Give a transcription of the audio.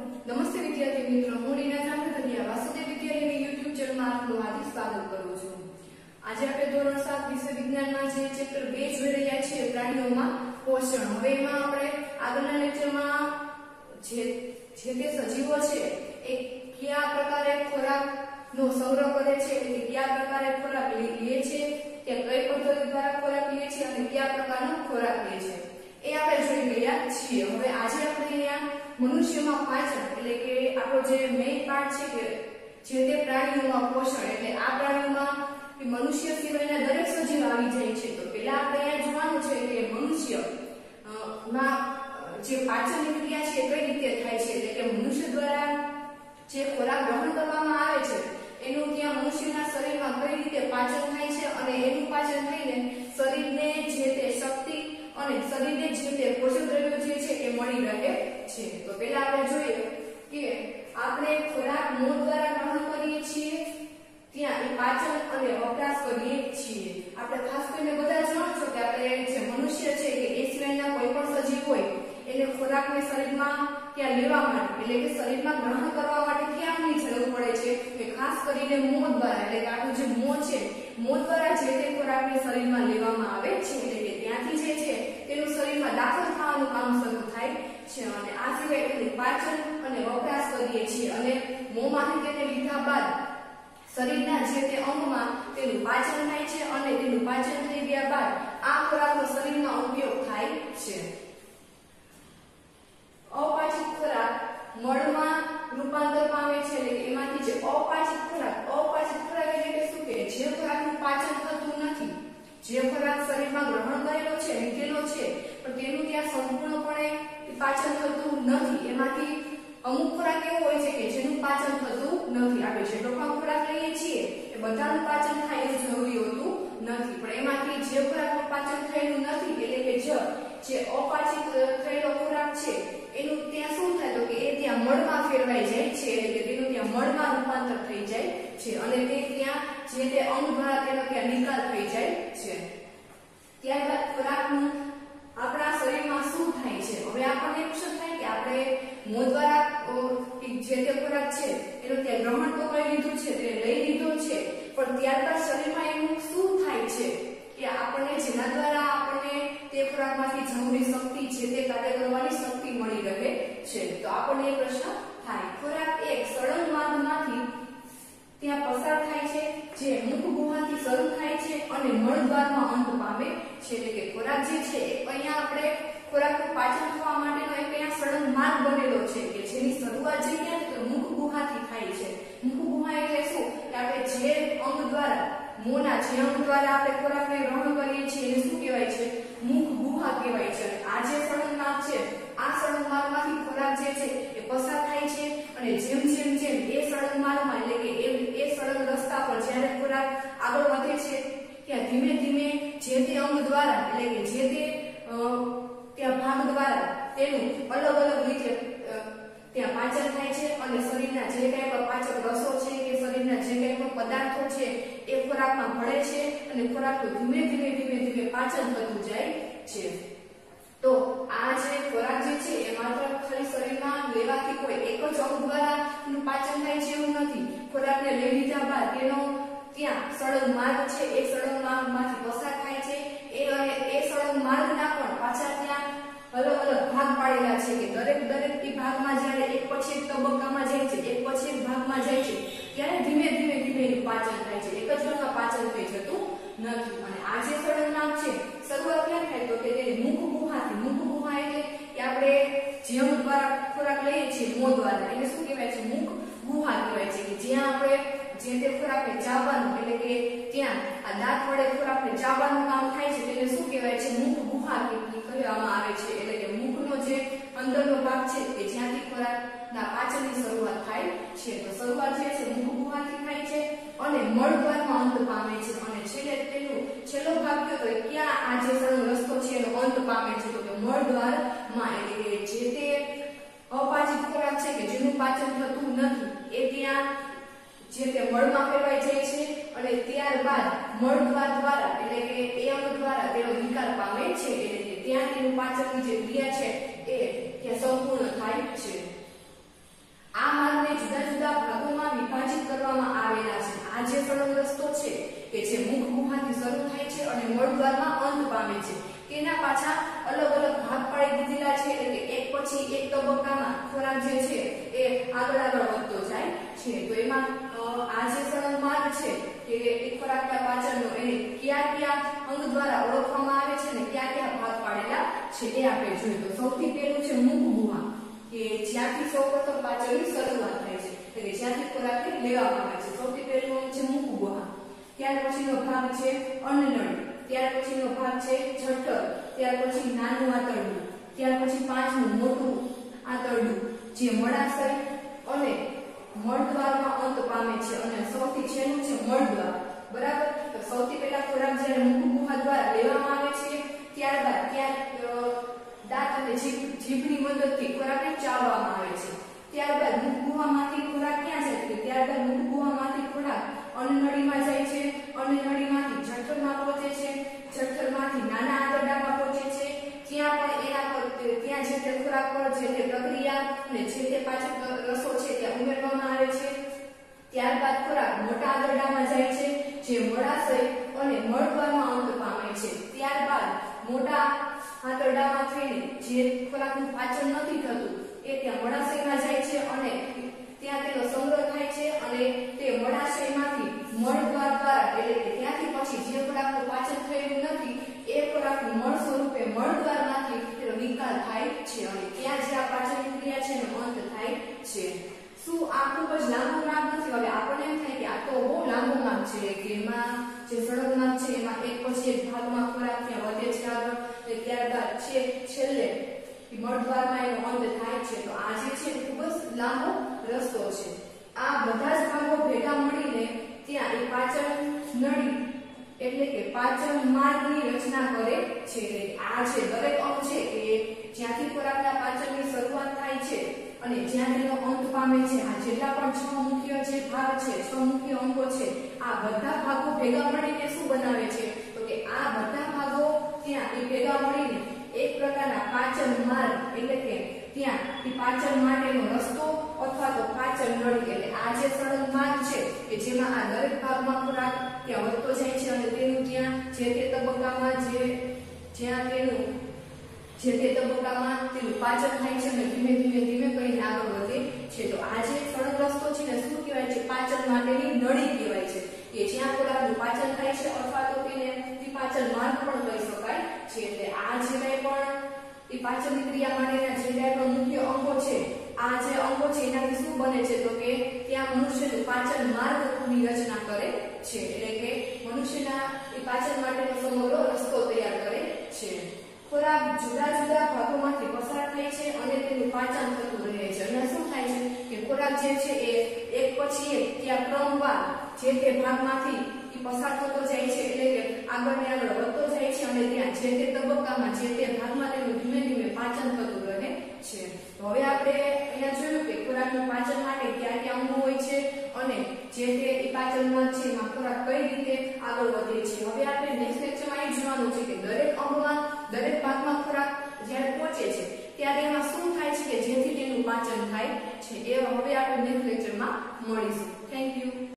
નમસ્તે વિદ્યાર્થી મિત્રો, હું રીના જામનગરિયા વાસુદેવ વિદ્યાલયની YouTube ચેનલમાં આપનું હાર્દિક સ્વાગત કરું છું. આજે આપણે ધોરણ 7 વિષય વિજ્ઞાનમાં જે ચેપ્ટર 2 જોઈ રહ્યા છીએ, પ્રાણીઓમાં પોષણ. હવે એમાં આપણે આગળના લેક્ચરમાં જે તે સજીવો છે એ કયા પ્રકારે ખોરાકનો સંગ્રહ કરે છે, એટલે કયા પ્રકારે ખોરાક લે છે, કે કઈ પદ્ધતિ દ્વારા ખોરાક લે છે અને કયા પ્રકારનો ખોરાક લે છે એ આપણે જોઈ રહ્યા છીએ. હવે આજે આપણે અહીંયા મનુષ્યમાં પાચન એટલે કે આપણો જે મેઇન પાર્ટ છે કે જે તે પ્રાણીઓમાં પોષણ, એટલે આ પ્રાણીઓમાં મનુષ્ય સિવાયના દરેક સજીવ આવી જાય છે. તો પહેલા આપણે અહીંયા જોવાનું છે કે મનુષ્ય માં જે પાચનની ક્રિયા છે કઈ રીતે થાય છે, એટલે કે મનુષ્ય દ્વારા જે ખોરાક ગ્રહણ કરવામાં આવે છે એનું ત્યાં મનુષ્યના શરીરમાં કઈ રીતે પાચન થાય છે અને એનું પાચન થઈને શરીરને જે તે શક્તિ અને શરીરને જે તે પોષક દ્રવ્યો જે છે એ મળી રહે છે. તો પહેલા આપણે જોઈએ કે આપણે ખોરાક મોં દ્વારા ગ્રહણ કરીએ છીએ, ત્યાં એ પાચન અને વપરાશ કરીએ છીએ. આપણે ખાસ કરીને બધા જાણો છો કે આપણે જે મનુષ્ય છે કે એ સિવાયના કોઈ પણ સજીવ હોય એને ખોરાકને શરીરમાં ત્યાં લેવા માટે એટલે કે શરીરમાં ગ્રહણ કરવા માટે ક્યાંની જરૂર પડે છે કે ખાસ કરીને મોં દ્વારા, એટલે કે આપણું જે મોં છે મોં દ્વારા જે તે ખોરાકને શરીરમાં લેવામાં આવે છે, એટલે કે ત્યાંથી જે છે તેનું શરીરમાં દાખલ થવાનું કામ શરૂ થાય છે. અને આ સિવાય તેનું પાચન અને વપરાશ કરીએ છીએ અને મોંમાંથી તેને લીધા બાદ શરીરના જે તે અંગમાં તેનું પાચન થાય છે અને તેનું પાચન થઈ ગયા બાદ આ ખોરાકનો શરીરમાં ઉપયોગ થાય છે. અપાચિત ખોરાક મળમાં રૂપાંતર પામે છે, એટલે કે એમાંથી જે અપાચિત ખોરાક એટલે કે શું કે જે ખોરાકનું પાચન થતું નથી, જે ખોરાક શરીરમાં ગ્રહણ કરેલો છે, લીધેલો છે, પણ તેનું ત્યાં સંપૂર્ણપણે પાચન થતું નથી. એમાંથી અમુક ખોરાક એવો હોય છે કે જેનું પાચન થતું નથી. આપણે જેટલો પણ ખોરાક લઈએ છીએ એ બધાનું પાચન થાય એવું જરૂરી હોતું નથી, પણ એમાંથી જે ખોરાકનું પાચન થયેલું નથી એટલે કે જે અપાચિત થયેલો ખોરાક છે એનું ત્યાં શું થાય તો કે એ ત્યાં મળમાં ફેરવાઈ જાય છે, એટલે કે તેનું ત્યાં મળમાં રૂપાંતર થઈ જાય છે અને તે ત્યાં જે તે અંગ દ્વારા તેનો ત્યાં નિકાલ થઈ જાય છે. ત્યારબાદ ખોરાકનું આપણા શરીરમાં શું થાય છે? હવે આપણને પ્રશ્ન થાય કે આપણે મોં દ્વારા જે તે ખોરાક છે એનું ત્યાં ગ્રહણ તો કરી લીધું છે, તે લઈ લીધો છે, પણ ત્યારબાદ શરીરમાં એનું શું થાય છે કે આપણને જેના દ્વારા આપણને તે ખોરાકમાંથી જરૂરી શક્તિ છે તે કાર્ય કરવાની શક્તિ મળી રહે છે. તો આપણને એ પ્રશ્ન થાય, ખોરાક એક સળંગ માર્ગમાંથી ત્યાં પસાર થાય છે જે મુખ ગુહાથી શરૂ થાય છે અને મળદ્વારમાં અંત પામે છે, એટલે કે ખોરાક જે છે અહીંયા આપણે ખોરાકનું પાચન થવા માટેનો એક અહીંયા સળંગ માર્ગ બનેલો છે કે જેની શરૂઆત જે ક્યાંથી તો મુખ ગુહાથી થાય છે. મુખ ગુહા એટલે શું કે આપણે જે અંગ દ્વારા મોંના જે અંગ દ્વારા આપણે ખોરાકને ગ્રહણ કરીએ છીએ એને શું કહેવાય છે? મુખ ગુહા કહેવાય છે. આ જે સળંગ માર્ગ છે આ સળંગ માર્ગમાંથી ખોરાક જે છે એ પસાર થાય છે અને જેમ એ સળંગ માર્ગમાં એટલે કે એ સળંગ રસ્તા પર જ્યારે ખોરાક આગળ વધે છે ત્યાં ધીમે ધીમે જે તે અંગ દ્વારા એટલે કે જે તે ત્યાં ભાગ દ્વારા તેનું અલગ અલગ રીતે ત્યાં પાચન થાય છે અને શરીરના જે કંઈ પણ પાચક રસો છે કે શરીરના જે કંઈ પણ પદાર્થો છે એ ખોરાકમાં ભળે છે અને ખોરાકનું ધીમે ધીમે પાચન થતું જાય છે. તો આ જે ખોરાક જે છે એ માત્ર ખાલી શરીરમાં લેવાથી કોઈ એક જ અંગ દ્વારા એનું પાચન થાય છે એવું નથી. ખોરાકને લઈ લીધા બાદ તેનો ત્યાં સળંગ માર્ગ છે એ સળંગ માર્ગમાંથી પસાર થાય છે એ સળંગ માર્ગના પણ પાછા ત્યાં અલગ અલગ ભાગ પાડેલા છે કે દરેક ભાગમાં જ્યારે એક પછી એક તબક્કામાં જાય છે, એક પછી એક ભાગમાં જાય છે ત્યારે ધીમે એનું પાચન થાય છે. એક જ વખતમાં પાચન થઈ જતું નથી. અને આ જે સળંગ માર્ગ છે શરૂઆત ક્યાં થાય તો કે તેની મુખ ગુહાથી. મુખ ગુહા એટલે કે આપણે જેમ દ્વારા ખોરાક લઈએ છીએ મોં દ્વારા એને શું કહેવાય છે? મુખ ગુહા કહેવાય છે કે જ્યાં આપણે જે તે ખોરાકને ચાવવાનું એટલે કે ત્યાં આ દાંત વડે ખોરાકને ચાવવાનું કામ થાય છે તેને શું કહેવાય છે? મુખ ગુહા કહેવામાં આવે છે. એટલે કે મુખનો જે અંદરનો ભાગ છે કે જ્યાંથી ખોરાકના પાચનની શરૂઆત થાય છે. તો શરૂઆત જે છે મુખ ગુહાથી થાય છે અને મળદ્વારમાં અંત પામે છે અને છેલ્લો ભાગ કયો તો ક્યાં આ જે સળંગ રસ્તો છે એનો અંત પામે છે તો કે મળદ્વારમાં. એટલે કે જે તે અપાચિત ખોરાક છે કે જેનું પાચન થતું નથી એ ત્યાં જે તે મળમાં ફેરવાઈ જાય છે અને ત્યારબાદ મળદ્વાર દ્વારા એટલે કે એ અંગ દ્વારા તેનો નિકાલ પામે છે, એટલે કે ત્યાં તેનું પાચનની જે ક્રિયા છે એ ત્યાં સંપૂર્ણ થાય છે. મળદ્વારમાં અંત પામે છે. તેના પાછા અલગ અલગ ભાગ પાડી દીધેલા છે એટલે કે એક પછી એક તબક્કામાં ખોરાક જે છે એ આગળ વધતો જાય છે. તો એમાં આ જે સળંગ માર્ગ છે કે એક ખોરાકના પાચનનો એને કયા અંગ દ્વારા ઓળખવામાં આવે છે ને કયા ભાગ પાડેલા છે એ આપણે જોઈએ. તો સૌથી પહેલું છે મુખ ગુહા કે જ્યાંથી સૌપ્રથમ પાચનની શરૂઆત થાય છે એટલે કે જ્યાંથી ખોરાક લેવામાં આવે છે. સૌથી પહેલું અંગ છે મુખ ગુહા. ત્યાર પછીનો ભાગ છે અન્નનળી. ત્યાર પછીનો ભાગ છે જઠર. ત્યાર પછી નાનું આંતરડું. ત્યાર પછી પાંચમું મોટું આંતરડું જે મળાશય અને મળદ્વારમાં અંત પામે છે અને સૌથી છેલ્લું છે મળદ્વાર. બરાબર. તો સૌથી પહેલા ખોરાક જ્યારે મુખ ગુહા દ્વારા લેવામાં આવે છે ત્યારબાદ ત્યાં દાંત અને જીભની મદદથી ખોરાકને ચાવવામાં આવે છે. ત્યારબાદ મુખ ગુહામાંથી ખોરાક ક્યાં જાય છે? ત્યારબાદ મુખ ગુહામાંથી ખોરાક અન્નનળીમાં જાય છે. અન્નનળીમાંથી જઠરમાં પહોંચે છે. જઠરમાંથી નાના આંતરડામાં પહોંચે છે. ત્યાં પણ એના પર ત્યાં જે તે ખોરાક પર જે તે પ્રક્રિયા અને જે તે પાચક રસો છે ત્યાં ઉમેરવામાં આવે છે. ત્યારબાદ ખોરાક મોટા આંતરડામાં જાય છે જે મળાશય અને મળદ્વારમાં અંત પામે છે. ત્યારબાદ મોટા આંતરડામાં થઈને જે ખોરાકનું પાચન નથી થતું એ ત્યાં મળાશયમાં જાય છે અને ત્યાં તેનો સંગ્રહ થાય છે અને તે મળાશયમાંથી મળદ્વાર દ્વારા એટલે કે ત્યાંથી પછી જે ખોરાકનું પાચન થયેલું નથી એ ખોરાકનું મળ સ્વરૂપે મળદ્વારમાંથી તેનો નિકાલ થાય છે અને ત્યાં જે આ પાચનની ક્રિયા છે એનો અંત થાય છે. શું આ ખૂબ જ લાંબુ નામ નથી? હવે આપણને એમ થાય કે આ તો બહુ લાંબુ નામ છે કે એમાં જે સળંગ નામ છે એમાં એક પછી એક ભાગમાં ખોરાક ત્યાં વધે છે આગળ ત્યારબાદ છેલ્લે મળદ્વારમાં એનો અંત થાય છે. તો આ જે છે ખૂબ જ લાંબો રસ્તો છે. આ બધા જ ભાગો ભેગા મળીને ત્યાં એ પાચન નળી એટલે કે પાચન માર્ગની રચના કરે છે. આ જે દરેક અંગ છે એ જ્યાંથી ખોરાકના પાચનની શરૂઆત થાય છે અને જ્યાં તેનો અંત પામે છે આ જેટલા પણ 6 મુખ્ય જે ભાગ છે 6 મુખ્ય અંગો છે આ બધા ભાગો ભેગા મળીને શું બનાવે છે? તો કે આ બધા ભાગો ત્યાં એ ભેગા મળીને એક પ્રકારના પાચન માર્ગ એટલે કે ત્યાં એ પાચન માટેનો રસ્તો અથવા તો પાચન નળી એટલે આ જે સળંગ માર્ગ છે કે જેમાં આ દરેક ભાગમાં ખોરાક ત્યાં વધતો જાય છે અને તેનું ત્યાં જે તે તબક્કામાં જ્યાં તેનું જે તે તબક્કામાં તેનું પાચન થાય છે અને ધીમે ધીમે કરીને આગળ વધે છે. તો આ જે સળંગ રસ્તો છે ને શું કહેવાય છે? પાચન માટેની નળી કહેવાય છે કે જ્યાં ખોરાકનું પાચન થાય છે અથવા તો તેને પાચન માર્ગ પણ કહી શકાય છે. એટલે આ જે કંઈ પણ એ પાચનની ક્રિયા માટેના જે કંઈ પણ મુખ્ય અંગો છે આ જે અંગો છે એનાથી શું બને છે? તો કે ત્યાં મનુષ્યનું પાચન માર્ગની રચના કરે છે એટલે કે મનુષ્યના એ પાચન માટેનો સમગ્ર રસ્તો તૈયાર કરે છે. ખોરાક જુદા જુદા ભાગોમાંથી પસાર થાય છે અને તેનું પાચન થતું રહે છે. અને શું થાય છે કે ખોરાક જે છે એ એક પછી એક ત્યાં ક્રમવાર જે તે ભાગમાંથી પસાર થતો જાય છે એટલે કે આગળ વધતો જાય છે અને ત્યાં જે તે તબક્કામાં જે તે ભાગમાં તેનું ધીમે ધીમે પાચન થતું રહે છે. તો હવે આપણે અહીંયા જોયું કે ખોરાકનું પાચન માટે કયા કયા અંગો હોય છે અને જે તે પાચનમાં છે એમાં ખોરાક કઈ રીતે આગળ વધે છે. હવે આપણે નેક્સ્ટ લેક્ચરમાં એ જોવાનું છે કે દરેક અંગમાં દરેક ભાગમાં ખોરાક જ્યારે પહોંચે છે ત્યારે એમાં શું થાય છે કે જેથી તેનું પાચન થાય છે એ હવે આપણે નેક્સ્ટ લેક્ચરમાં મળીશું.